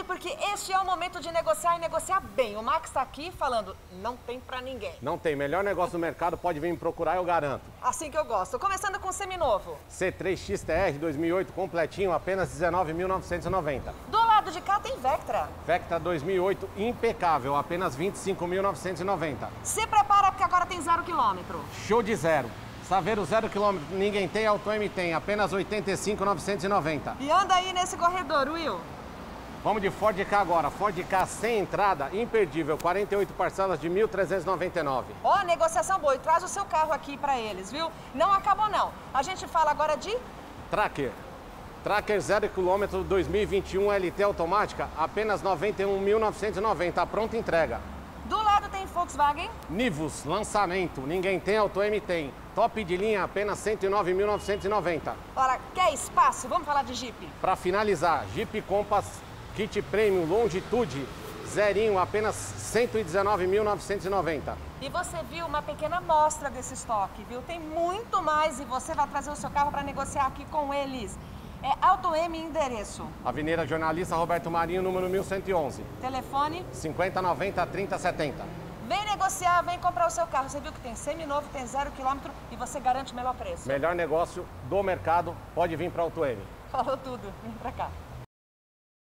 Telefone, porque este é o momento de negociar e negociar bem. O Max está aqui falando, não tem pra ninguém. Não tem, melhor negócio do mercado, pode vir me procurar, eu garanto. Assim que eu gosto. Começando com o seminovo. C3 XTR 2008 completinho, apenas 19.990. Do lado de cá tem Vectra. Vectra 2008 impecável, apenas 25.990. Se prepara porque agora tem 0 km. Show de zero. Saveiro 0 km, ninguém tem, AutoM tem, apenas 85.990. E anda aí nesse corredor, Will. Vamos de Ford Ka agora, Ford Ka sem entrada, imperdível, 48 parcelas de 1.399. Ó, negociação boa. E traz o seu carro aqui pra eles, viu? Não acabou, não. A gente fala agora de... Tracker. Tracker 0 km 2021 LT automática, apenas 91.990, a pronta entrega. Do lado tem Volkswagen. Nivus, lançamento, ninguém tem, AutoM tem. Top de linha, apenas 109.990. Ora, quer espaço? Vamos falar de Jeep. Para finalizar, Jeep Compass Kit Premium Longitude, zerinho, apenas 119.990. E você viu uma pequena amostra desse estoque, viu? Tem muito mais e você vai trazer o seu carro para negociar aqui com eles. É AutoM endereço. Avenida Jornalista Roberto Marinho, número 1111. Telefone? 5090 3070. Vem negociar, vem comprar o seu carro. Você viu que tem seminovo, tem 0 km e você garante o melhor preço. Melhor negócio do mercado, pode vir para AutoM. Falou tudo, vem pra cá.